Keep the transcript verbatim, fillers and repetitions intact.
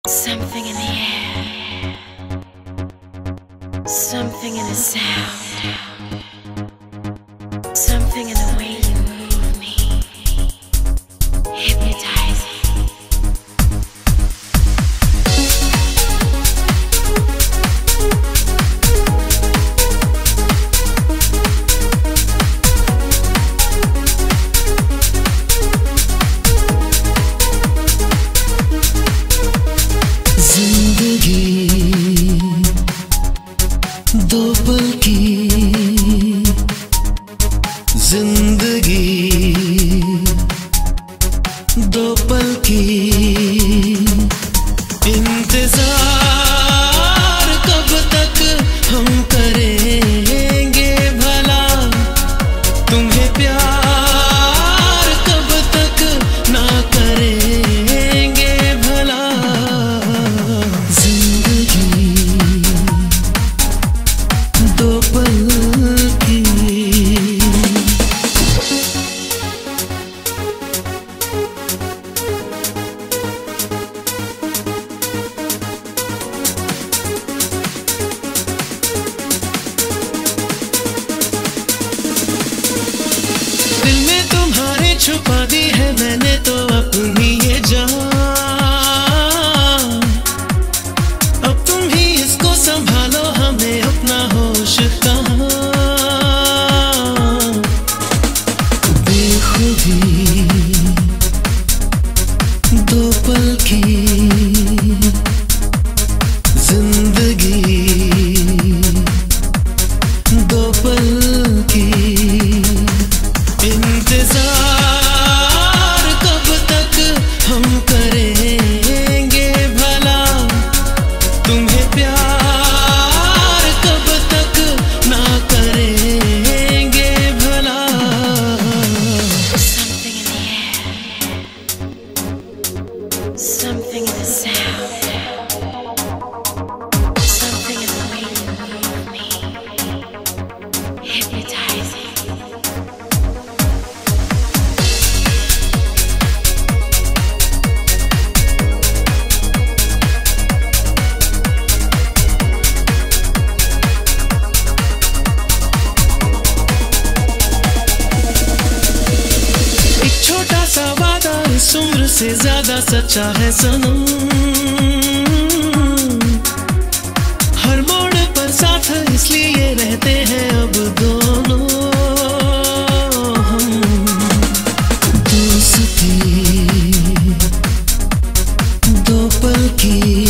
Something in the air, something in the sound, something in the way you move me, hypnotizing. दो पल की जिंदगी, दो पल की इंतजार कब तक हम करेंगे भला, तुम्हें प्यार कब तक ना करेंगे भला। जिंदगी दो पल की, दिल में तुम्हारे छुपा दी है मैंने तो अपनी ये जान। अब तुम ही इसको संभालो, हमें अपना होश कहाँ। बेखुदी दो पल की जिंदगी, दो पल की इंतजार कब तक हम करेंगे भला, तुम्हें प्यार कब तक ना करेंगे भला। Something in the air, something in the sound, something in the way you move me, hypnotizing. छोटा सा वादा इस उम्र से ज्यादा सच्चा है सनम, हर मोड़ पर साथ इसलिए रहते हैं अब दोनों हम। दोस्ती दो पल की